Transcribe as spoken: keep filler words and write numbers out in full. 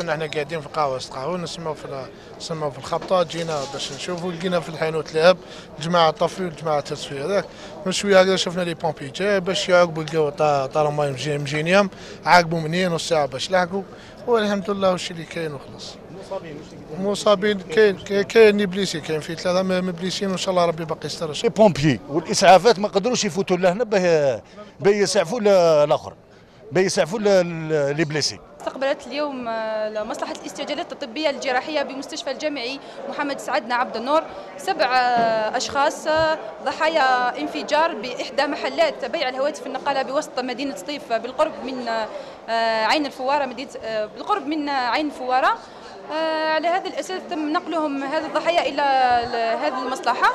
احنا قاعدين في قهوه قهوه نسمعوا في نسمعوا في الخبطه، جينا باش نشوفوا لقينا في الحانوت لعب، جماعه طفي وجماعه تصفيه هذاك. من شويه هكذا شفنا لي بومبي جاي باش يعاقبوا، لقاو طالوا ماي مجينيهم، عاقبوا منين نص ساعه باش لحقوا، والحمد لله وش اللي كاين وخلص. مصابين كاين كاين بليسي، كاين في ثلاثه مبليسين وان شاء الله ربي باقي يستر. لي بومبيي والاسعافات ما قدروش يفوتوا لهنا باه باه يسعفوا الاخر، باه يسعفوا لي بليسي. استقبلت اليوم مصلحة الاستعجالات الطبية الجراحية بمستشفى الجامعي محمد سعدنا عبد النور سبع أشخاص ضحايا انفجار بإحدى محلات بيع الهواتف النقالة بوسط مدينة سطيف بالقرب من عين الفوارة، مدينة بالقرب من عين الفوارة. على هذا الأساس تم نقلهم هذه الضحايا إلى هذه المصلحة.